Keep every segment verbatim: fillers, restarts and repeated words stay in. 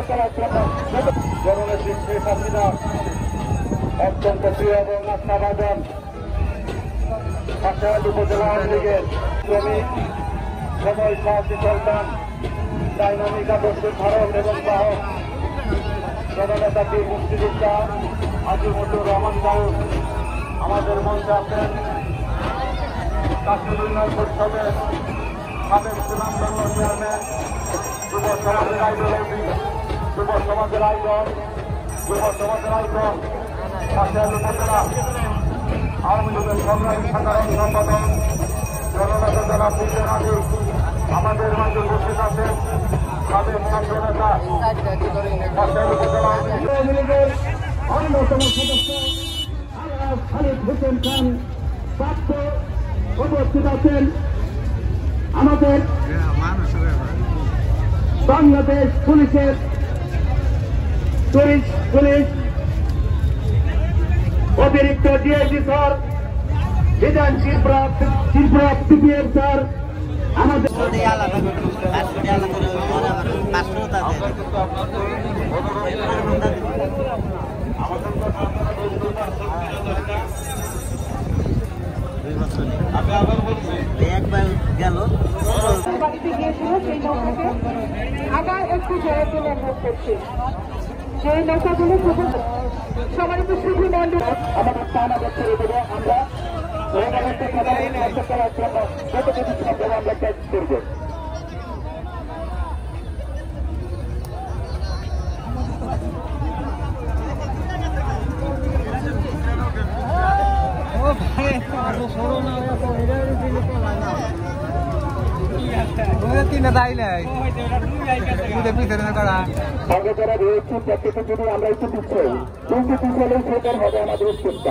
করার জন্য জননেত্রী শেখ হাসিনা অত্যন্ত প্রিয় এবং আস্থাভাজন কাছাড় উপজেলা আওয়ামী লীগের শ্রমিক সময় সাহায্য সন্তান ডাইনামিক আদর্শের ধারক এবং বাহক জননেতা বীর মুক্তিযোদ্ধা আজিমুদ্দুর রহমান সাহেব আমাদের মঞ্চে আছেন। কাশ্মীর উন্নয়ন পরিষদের সাবেক সুনামধন্য চেয়ারম্যান, যুব সমাজের আইডলজি, যুব সমাজের আইডল, যুব সমাজের আইডল কাছাড় উপজেলা আওয়ামী লীগের সংগ্রামী সাধারণ সম্পাদক জননেতা জনাব বিজয় আলী আমাদের মাঝে উপস্থিত আছেন। সাবেক ছাত্র নেতা কাছাড় উপজেলা আওয়ামী লীগের অন্যতম সদস্য খালিদ হোসেন খান প্রাপ্ত উপস্থিত আছেন। আমাদের বাংলাদেশ পুলিশের পুলিশ পুলিশ অতিরিক্ত DIG sir, Bidhan Shilpa Shilpa CPM sir, আমাদের একবার গেল বাড়িতে গিয়েছিল সেই নৌকাকে আবার একটু জয়ের জন্য অনুরোধ করছি। সেই নৌকাগুলো সবাই তো শুধু মন্ডল আমাদের আমাদের ছেড়ে দেবো। আমরা করার জন্য যতটুকু সম্ভব আমরা কাজ করব। যারা রয়েছে প্রত্যেকে যদি আমরা একটু পিছিয়ে কিন্তু পিছলেই সেটার হবে আমাদের চেষ্টা।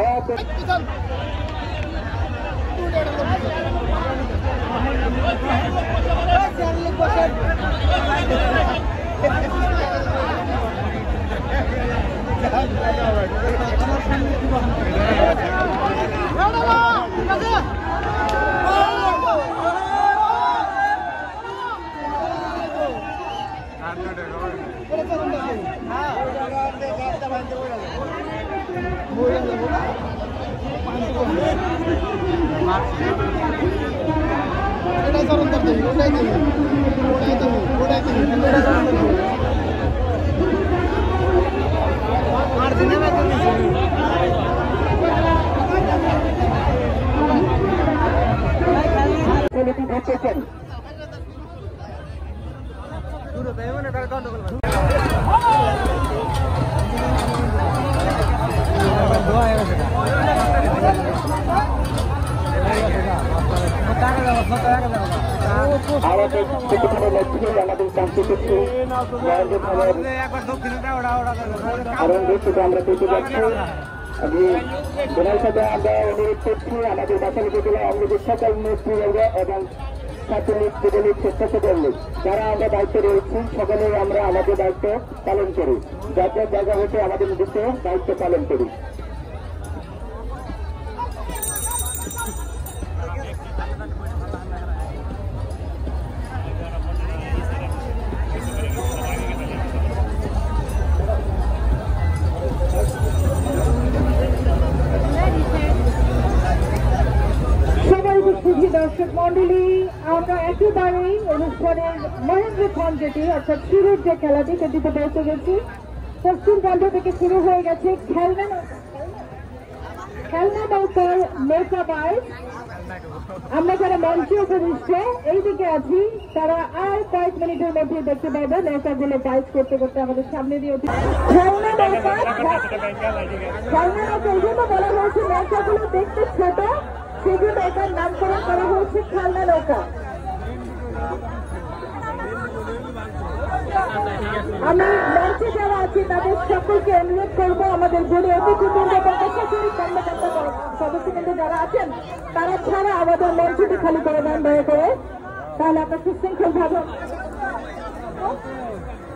ধরতেছেন আমাদের শান্তি কারণ আমরা পেতে যাচ্ছি। আমি ওনার সাথে আমরা অনুরোধ করছি আমাদের বাসাল উপজেলা আওয়ামী লীগের সকল নেতৃবৃন্দ এবং ছাত্রলীগ যুবলীগ স্বেচ্ছাসেবক লীগ যারা আমরা দায়িত্বে রয়েছি সকলে আমরা আমাদের দায়িত্ব পালন করি, যার জায়গা হতে আমাদের নিজস্ব দায়িত্ব পালন করি। দর্শক মন্ডলী, আমরা একেবারেই অনুষ্ঠানের মহেন্দ্রক্ষণ যেটি অর্থাৎ শুরুর যে খেলাটি সেটিতে পৌঁছে গেছি। পশ্চিম প্রান্ত থেকে শুরু হয়ে গেছে খেলনা খেলনা নৌকার নৌকা বাইচ। আমরা যারা মঞ্চে উপবিষ্ট এইদিকে আছি তারা আর কয়েক মিনিটের মধ্যে দেখতে পাবে নৌকাগুলো বাইচ করতে করতে আমাদের সামনে দিয়ে খেলনা নৌকা। খেলনা নৌকা এই জন্য বলা হয়েছে নৌকাগুলো দেখতে ছোট, সেজন্য এটার নামকরণ করা হয়েছে খেলনা নৌকা। আমি মঞ্চে যারা আছি তাদের সকলকে অনুরোধ করবো আমাদের গড়ে অতিথিবৃন্দ এবং প্রশাসনিক কর্মকর্তা সদস্যবৃন্দ যারা আছেন তারা ছাড়া আমাদের মঞ্চটি খালি করে দেন দয়া করে, তাহলে আমরা সুশৃঙ্খল ভাবে